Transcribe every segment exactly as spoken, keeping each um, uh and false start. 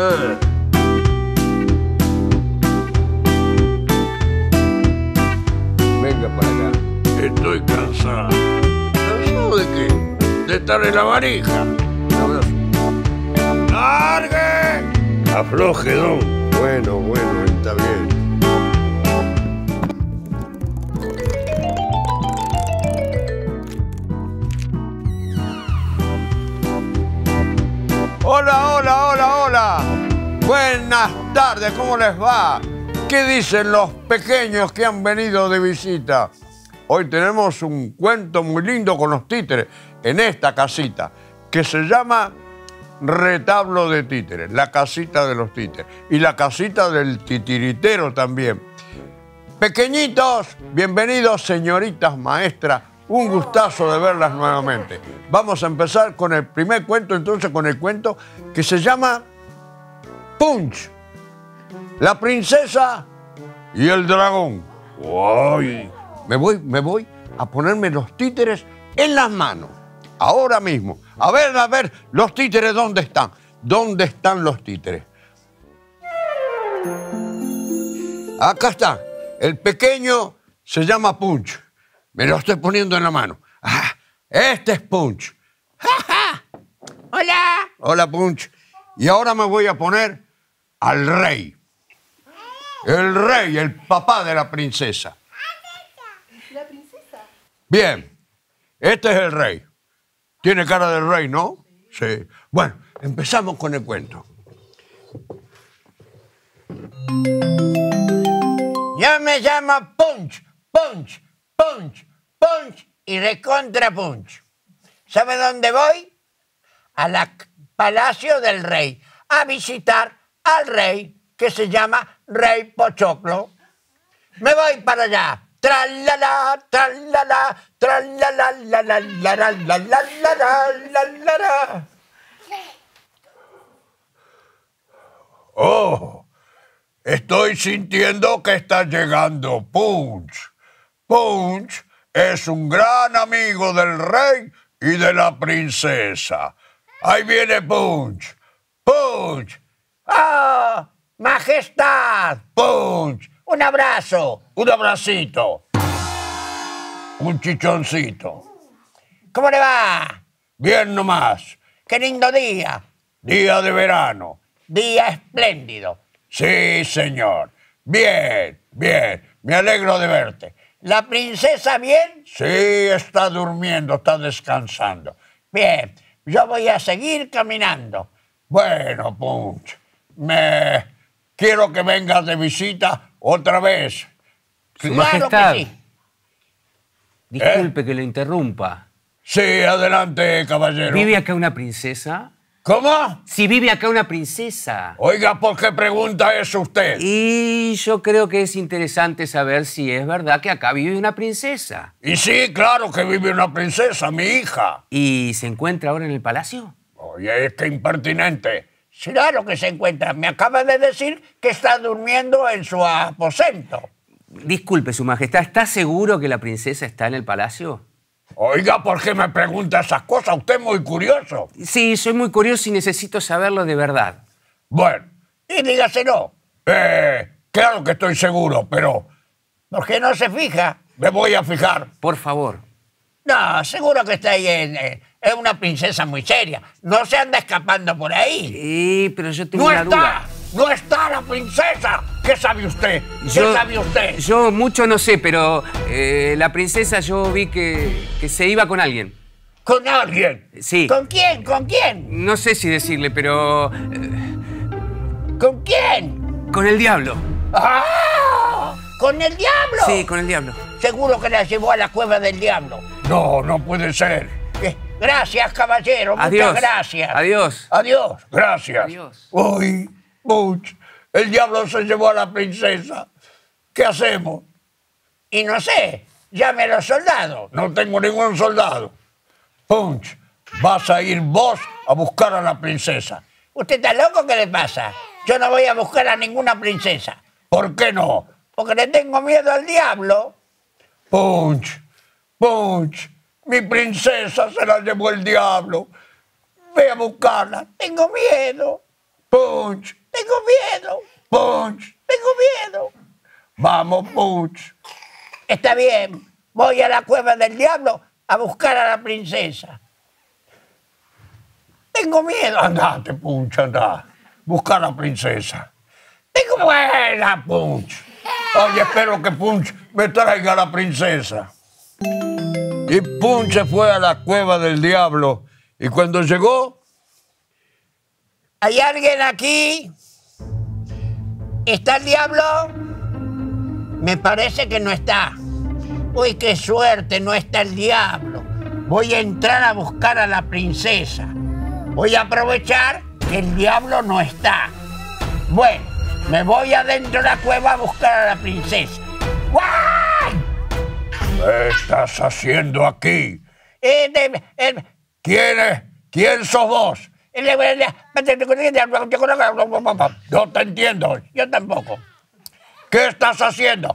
Eh. Venga para acá. Estoy cansado. ¿Cansado de qué? De estar en la varija. ¡Largue! Afloje, don. Bueno, bueno, está bien. Hola, hola, hola, hola. Buenas tardes, ¿cómo les va? ¿Qué dicen los pequeños que han venido de visita? Hoy tenemos un cuento muy lindo con los títeres en esta casita que se llama Retablo de Títeres, la casita de los títeres y la casita del titiritero también. Pequeñitos, bienvenidos, señoritas maestras. Un gustazo de verlas nuevamente. Vamos a empezar con el primer cuento, entonces, con el cuento que se llama Punch, la princesa y el dragón. ¡Uy! Me voy, me voy a ponerme los títeres en las manos, ahora mismo. A ver, a ver, los títeres, ¿dónde están? ¿Dónde están los títeres? Acá está. El pequeño se llama Punch. Me lo estoy poniendo en la mano. Ah, este es Punch. Hola. Hola, Punch. Y ahora me voy a poner al rey. El rey, el papá de la princesa. ¿La princesa? Bien, este es el rey. Tiene cara de rey, ¿no? Sí. Bueno, empezamos con el cuento. Yo me llamo Punch, Punch, Punch, Punch y recontra Punch. ¿Sabe dónde voy? Al Palacio del Rey, a visitar al rey que se llama Rey Pochoclo. Me voy para allá. Tralala, tralala, tralala, la la la la la la la la la la. Oh, estoy sintiendo que está llegando Punch. Punch es un gran amigo del rey y de la princesa. Ahí viene Punch. Punch. ¡Oh, majestad! Punch. Un abrazo. Un abracito. Un chichoncito. ¿Cómo le va? Bien nomás. ¡Qué lindo día! Día de verano. Día espléndido. Sí, señor. Bien, bien. Me alegro de verte. ¿La princesa bien? Sí, está durmiendo, está descansando. Bien, yo voy a seguir caminando. Bueno, Punch, me quiero que vengas de visita otra vez. Su Claro Majestad, que sí. disculpe ¿Eh? que lo interrumpa. Sí, adelante, caballero. ¿Vive acá una princesa? ¿Cómo? Si vive acá una princesa. Oiga, ¿por qué pregunta eso usted? Y yo creo que es interesante saber si es verdad que acá vive una princesa. Y sí, claro que vive una princesa, mi hija. ¿Y se encuentra ahora en el palacio? Oye, es que impertinente. Claro que se encuentra. Me acaba de decir que está durmiendo en su aposento. Disculpe, Su Majestad, ¿está seguro que la princesa está en el palacio? Oiga, ¿por qué me pregunta esas cosas? Usted es muy curioso. Sí, soy muy curioso y necesito saberlo de verdad. Bueno, Y dígaselo. eh, claro que estoy seguro, pero ¿Por qué no se fija? me voy a fijar. Por favor. No, seguro que está ahí en... en- es una princesa muy seria. No se anda escapando por ahí. Sí, pero yo tengo ¡No una está! duda. ¡No está la princesa! ¿Qué sabe usted? ¿Qué Yo- sabe usted? Yo mucho no sé, pero eh, la princesa yo vi que, que se iba con alguien. ¿Con alguien? Sí. ¿Con quién? ¿Con quién? No sé si decirle, pero... eh, ¿Con quién? con el diablo. ¡Ah! ¿Con el diablo? Sí, con el diablo. Seguro que la llevó a la cueva del diablo. No, no puede ser. Eh, Gracias, caballero. Adiós. Muchas gracias. Adiós. Adiós. Gracias. Adiós. Uy, Punch, el diablo se llevó a la princesa. ¿Qué hacemos? Y no sé, llame a los soldados. No tengo ningún soldado. Punch, vas a ir vos a buscar a la princesa. ¿Usted está loco? ¿Qué le pasa? Yo no voy a buscar a ninguna princesa. ¿Por qué no? Porque le tengo miedo al diablo. Punch, Punch, mi princesa se la llevó el diablo. Ve a buscarla. Tengo miedo. Punch, Tengo miedo. Punch. Tengo miedo. Vamos, Punch. Está bien. Voy a la cueva del diablo a buscar a la princesa. Tengo miedo. Andate, Punch, anda. Busca a la princesa. Tengo buena, Punch. Oye, espero que Punch me traiga a la princesa. Y Punch se fue a la cueva del diablo. Y cuando llegó, ¿Hay alguien aquí? ¿Está el diablo? Me parece que no está. Uy, qué suerte, no está el diablo. Voy a entrar a buscar a la princesa. Voy a aprovechar que el diablo no está. Bueno, me voy adentro de la cueva a buscar a la princesa. ¡Guay! ¿qué estás haciendo aquí? Eh, de- eh, ¿Quién es? ¿Quién sos vos? No te entiendo. Yo tampoco. ¿Qué estás haciendo?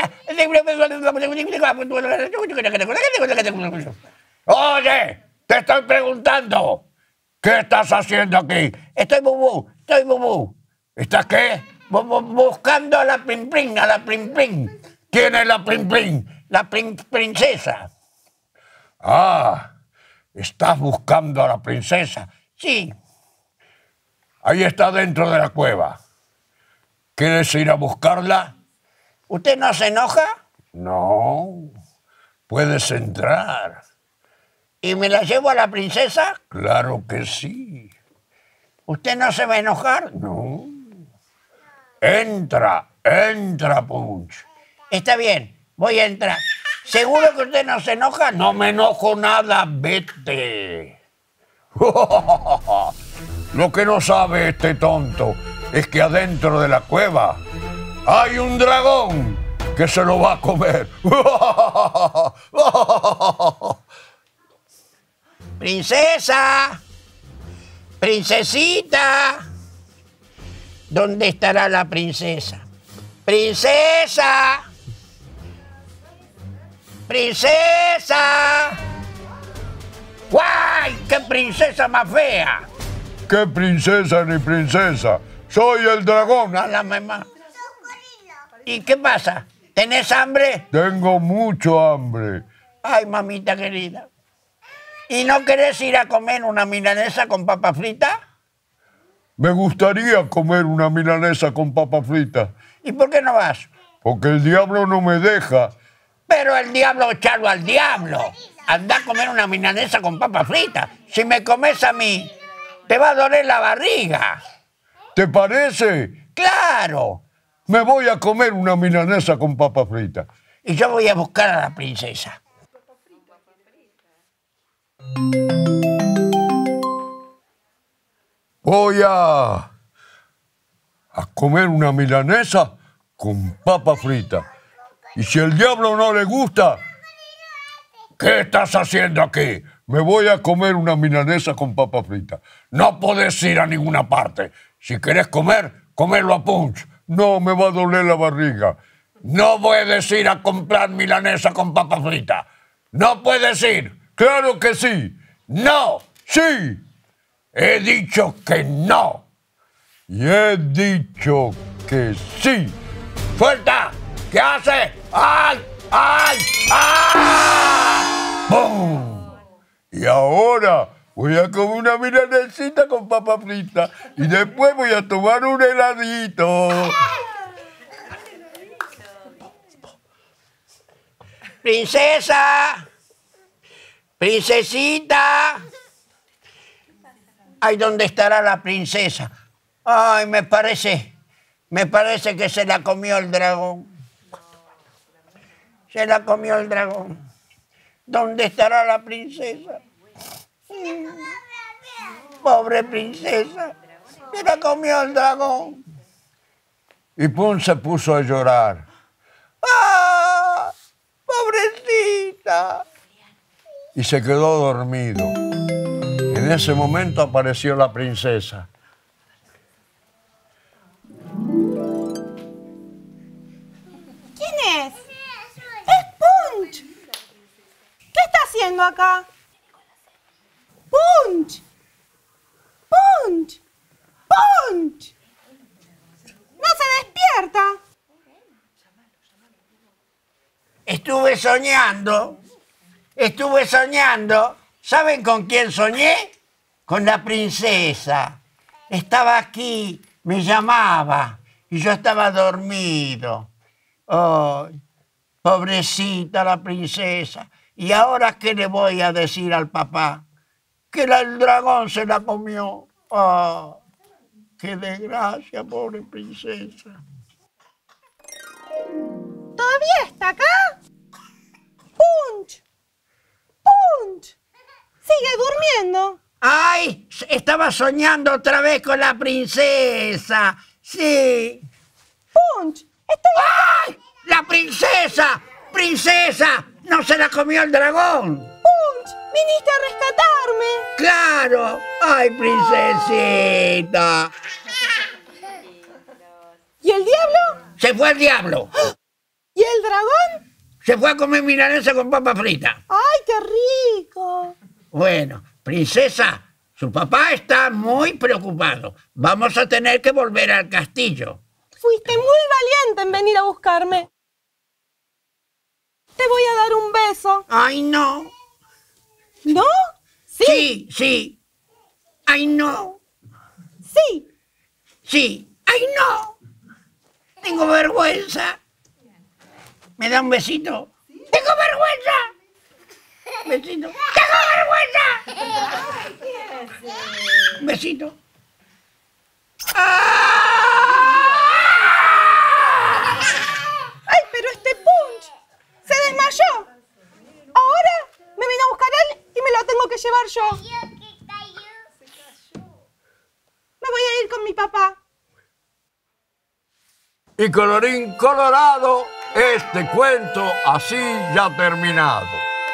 Oye, te estoy preguntando. ¿Qué estás haciendo aquí? Estoy bubú, estoy bubú. ¿Estás qué? Bu- bu- Buscando a la prim prim, a la prim prim. ¿Quién es la Prim Prim? La prin- princesa. Ah, estás buscando a la princesa. Sí. Ahí está dentro de la cueva. ¿Quieres ir a buscarla? ¿Usted no se enoja? No. Puedes entrar. ¿Y me la llevo a la princesa? Claro que sí. ¿Usted no se va a enojar? No. Entra, entra, Punch. Está bien, voy a entrar. ¿Seguro que usted no se enoja? No me enojo nada, vete. Lo que no sabe este tonto es que adentro de la cueva hay un dragón que se lo va a comer. ¡Princesa! ¡Princesita! ¿Dónde estará la princesa? ¡Princesa! ¡Princesa! ¡Guay! ¡Qué princesa más fea! ¿Qué princesa ni princesa? Soy el dragón. A la mamá. ¿Y qué pasa? ¿Tenés hambre? Tengo mucho hambre. Ay, mamita querida. ¿Y no querés ir a comer una milanesa con papa frita? Me gustaría comer una milanesa con papa frita, ¿Y por qué no vas? porque el diablo no me deja. Pero el diablo echarlo al diablo. Anda a comer una milanesa con papa frita. Si me comes a mí, te va a doler la barriga. ¿Te parece? ¡Claro! Me voy a comer una milanesa con papa frita. Y yo voy a buscar a la princesa. Voy a, a comer una milanesa con papa frita. Y si el diablo no le gusta, ¿qué estás haciendo aquí? Me voy a comer una milanesa con papa frita. No podés ir a ninguna parte. Si querés comer, comerlo a Punch. No, me va a doler la barriga. No puedes ir a comprar milanesa con papa frita. No puedes ir. Claro que sí. No. Sí. He dicho que no. Y he dicho que sí. ¡Suelta! ¿Qué hace? ¡Ay! ¡Ay! ¡Ah! ¡Bum! Y ahora voy a comer una milanesita con papa frita. Y después voy a tomar un heladito. ¡Princesa! ¡Princesita! Ay, ¿dónde estará la princesa? Ay, me parece, me parece que se la comió el dragón. Se la comió el dragón. ¿Dónde estará la princesa? Mm. Pobre princesa. Se la comió el dragón. Y Punch se puso a llorar. ¡Ah! ¡Pobrecita! Y se quedó dormido. En ese momento apareció la princesa. ¿Quién es? ¡Es Punch! ¿Qué está haciendo acá? ¡Punch! ¡Punch! ¡Punch! Punch! ¡No se despierta! Estuve soñando, estuve soñando. ¿Saben con quién soñé? Con la princesa. Estaba aquí, me llamaba y yo estaba dormido. Oh, pobrecita la princesa. ¿Y ahora qué le voy a decir al papá? Que la- el dragón se la comió. Oh, qué desgracia, pobre princesa. ¿Todavía está acá? ¡Punch! ¡Punch! Sigue durmiendo. ¡Ay! Estaba soñando otra vez con la princesa. Sí. ¡Punch! ¡Estoy ¡Ay! ¡La princesa! ¡Princesa! ¡No se la comió el dragón! Punch! ¡Viniste a rescatarme! ¡Claro! ¡Ay, princesita! ¿Y el diablo? Se fue el diablo. ¿Y el dragón? Se fue a comer milanesa con papa frita. ¡Ay, qué rico! Bueno, princesa, su papá está muy preocupado. Vamos a tener que volver al castillo. Fuiste muy valiente en venir a buscarme. Te voy a dar un beso. ¡Ay, no! ¿No? ¿Sí? Sí, sí. ¡Ay, no! Sí. Sí. ¡Ay, no! Tengo vergüenza. ¿Me da un besito? ¡Tengo vergüenza! Besito. ¡Tengo vergüenza! Un besito. ¡Ay, pero este Punch se desmayó! Ahora me vino a buscar él y me lo tengo que llevar yo. Me voy a ir con mi papá. Y colorín colorado, este cuento así ya terminado.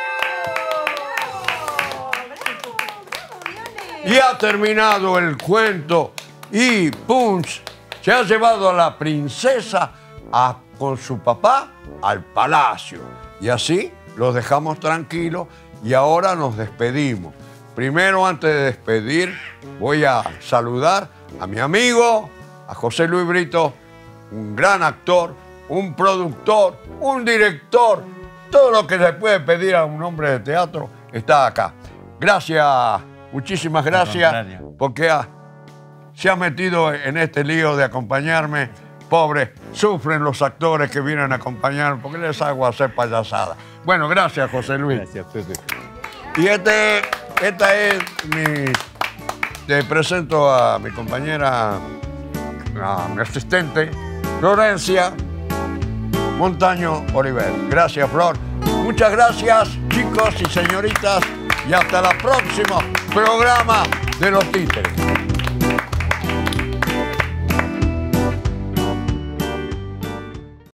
Y ha terminado el cuento y Punch se ha llevado a la princesa a, con su papá al palacio. Y así los dejamos tranquilos y ahora nos despedimos. Primero, antes de despedir, voy a saludar a mi amigo, a José Luis Brito, un gran actor, un productor, un director. Todo lo que se puede pedir a un hombre de teatro está acá. Gracias, muchísimas gracias, porque ha, se ha metido en este lío de acompañarme. Pobres, sufren los actores que vienen a acompañarme porque les hago hacer payasadas. Bueno, gracias, José Luis. Gracias, Pepe. Y este, esta es mi... Te presento a mi compañera, a mi asistente, Florencia Montaño Oliver. Gracias, Flor. Muchas gracias, chicos y señoritas. Y hasta el próximo programa de Los Títeres.